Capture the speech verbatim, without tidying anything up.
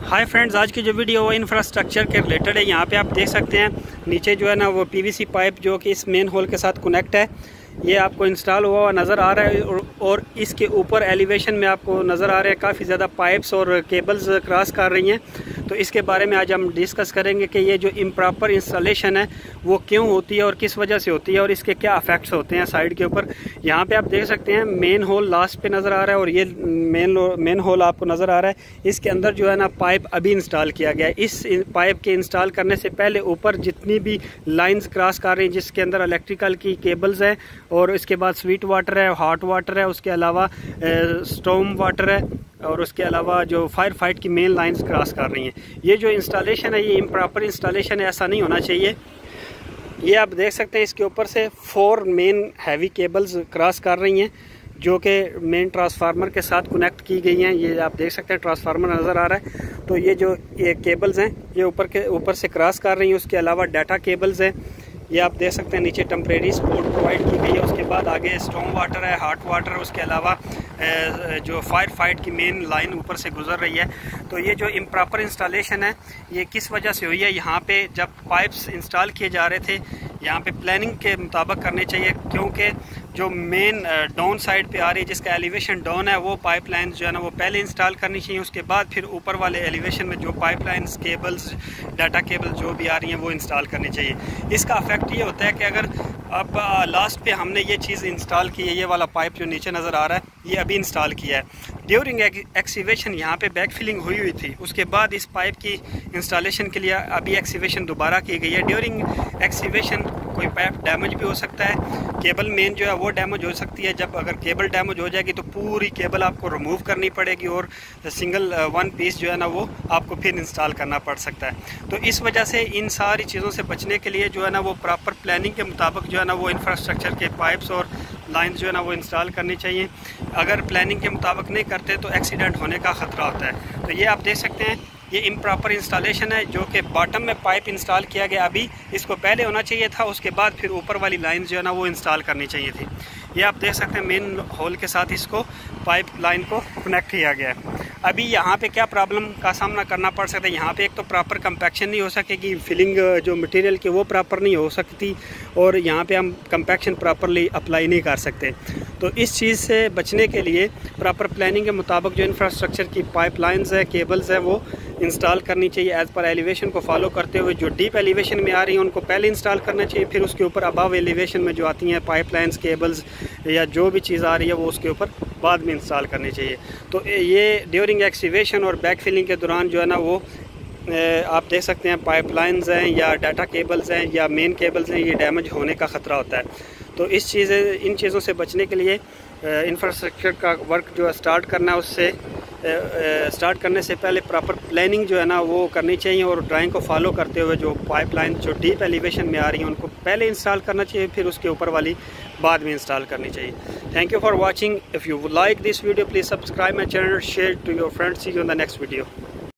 Hi friends, आज की जो वीडियो वो इंफ्रास्ट्रक्चर के रिलेटेड है। यहाँ पे आप देख सकते हैं नीचे जो है ना वो पीवीसी पाइप जो कि इस मेन होल के साथ कनेक्ट है, ये आपको इंस्टॉल हुआ हुआ नज़र आ रहा है। और, और इसके ऊपर एलिवेशन में आपको नज़र आ रहे हैं काफ़ी ज़्यादा पाइप्स और केबल्स क्रॉस कर रही हैं। तो इसके बारे में आज हम डिस्कस करेंगे कि ये जो इम्प्रॉपर इंस्टॉलेशन है वो क्यों होती है और किस वजह से होती है और इसके क्या इफेक्ट्स होते हैं साइड के ऊपर। यहाँ पे आप देख सकते हैं मेन होल लास्ट पे नज़र आ रहा है और ये मेन मेन होल आपको नज़र आ रहा है। इसके अंदर जो है ना पाइप अभी इंस्टॉल किया गया है। इस पाइप के इंस्टॉल करने से पहले ऊपर जितनी भी लाइंस क्रॉस कर रही हैं जिसके अंदर इलेक्ट्रिकल की केबल्स हैं और इसके बाद स्वीट वाटर है, हॉट वाटर है, उसके अलावा स्टॉर्म वाटर है और उसके अलावा जो फायर फाइट की मेन लाइंस क्रॉस कर रही हैं। ये जो इंस्टॉलेशन है ये इम्प्रॉपर इंस्टॉलेशन है, ऐसा नहीं होना चाहिए। ये आप देख सकते हैं इसके ऊपर से four main heavy cables cross कर रही हैं जो कि मेन ट्रांसफार्मर के साथ कनेक्ट की गई हैं। ये आप देख सकते हैं ट्रांसफार्मर नज़र आ रहा है। तो ये जो ये केबल्स हैं ये ऊपर के ऊपर से क्रॉस कर रही हैं। उसके अलावा डाटा केबल्स हैं, ये आप देख सकते हैं नीचे टेम्परेरी सपोर्ट प्रोवाइड की गई है। उसके बाद आगे स्टॉर्म वाटर है, हॉट वाटर है, उसके अलावा जो फायर फाइट की मेन लाइन ऊपर से गुजर रही है। तो ये जो इम्प्रॉपर इंस्टॉलेशन है ये किस वजह से हुई है। यहाँ पे जब पाइप्स इंस्टॉल किए जा रहे थे यहाँ पे प्लानिंग के मुताबिक करने चाहिए, क्योंकि जो मेन डाउन साइड पे आ रही है जिसका एलिवेशन डाउन है वो पाइपलाइन जो है ना वो पहले इंस्टॉल करनी चाहिए। उसके बाद फिर ऊपर वाले एलिवेशन में जो पाइपलाइंस केबल्स डाटा केबल जो भी आ रही हैं वो इंस्टॉल करनी चाहिए। इसका इफेक्ट ये होता है कि अगर अब लास्ट पे हमने ये चीज़ इंस्टॉल की है, ये वाला पाइप जो नीचे नज़र आ रहा है ये अभी इंस्टॉल किया है। ड्यूरिंग एक्सीवेशन यहाँ पे बैक फिलिंग हुई हुई थी, उसके बाद इस पाइप की इंस्टॉलेशन के लिए अभी एक्सीवेशन दोबारा की गई है। ड्यूरिंग एक्सीवेशन कोई पाइप डैमेज भी हो सकता है, केबल मेन जो है वो डैमेज हो सकती है। जब अगर केबल डैमेज हो जाएगी तो पूरी केबल आपको रिमूव करनी पड़ेगी और सिंगल वन पीस जो है ना वो आपको फिर इंस्टॉल करना पड़ सकता है। तो इस वजह से इन सारी चीज़ों से बचने के लिए जो है ना वो प्रॉपर प्लानिंग के मुताबिक जो है ना वो इंफ्रास्ट्रक्चर के पाइप्स और लाइंस जो है ना वो इंस्टॉल करनी चाहिए। अगर प्लानिंग के मुताबिक नहीं करते तो एक्सीडेंट होने का ख़तरा होता है। तो ये आप देख सकते हैं ये इम्प्रॉपर इंस्टॉलेशन है जो कि बॉटम में पाइप इंस्टॉल किया गया, अभी इसको पहले होना चाहिए था, उसके बाद फिर ऊपर वाली लाइन जो है ना वो इंस्टॉल करनी चाहिए थी। ये आप देख सकते हैं मेन होल के साथ इसको पाइप लाइन को कनेक्ट किया गया है। अभी यहाँ पे क्या प्रॉब्लम का सामना करना पड़ सकता है, यहाँ पे एक तो प्रॉपर कंपैक्शन नहीं हो सकेगी, फिलिंग जो मटेरियल की वो प्रॉपर नहीं हो सकती और यहाँ पे हम कंपैक्शन प्रॉपरली अप्लाई नहीं कर सकते। तो इस चीज़ से बचने के लिए प्रॉपर प्लानिंग के मुताबिक जो इंफ्रास्ट्रक्चर की पाइपलाइंस है, केबल्स है वो इंस्टॉल करनी चाहिए एज़ पर एलिवेशन को फॉलो करते हुए। जो डीप एलिवेशन में आ रही हैं उनको पहले इंस्टॉल करना चाहिए, फिर उसके ऊपर अबव एलिवेशन में जो आती हैं पाइपलाइंस केबल्स या जो भी चीज़ आ रही है वो उसके ऊपर बाद में इंस्टॉल करनी चाहिए। तो ये ड्यूरिंग एक्सीवेशन और बैक फिलिंग के दौरान जो है ना वो आप देख सकते हैं पाइपलाइंस हैं या डाटा केबल्स हैं या मेन केबल्स हैं, ये डैमेज होने का ख़तरा होता है। तो इस चीज़ें इन चीज़ों से बचने के लिए इंफ्रास्ट्रक्चर का वर्क जो है स्टार्ट करना है, उससे स्टार्ट करने से पहले प्रॉपर प्लानिंग जो है ना वो करनी चाहिए और ड्राइंग को फॉलो करते हुए जो पाइपलाइन जो डीप एलिवेशन में आ रही हैं उनको पहले इंस्टॉल करना चाहिए, फिर उसके ऊपर वाली बाद में इंस्टॉल करनी चाहिए। Thank you for watching. If you like this video please subscribe my channel, share to your friends. See you in the next video.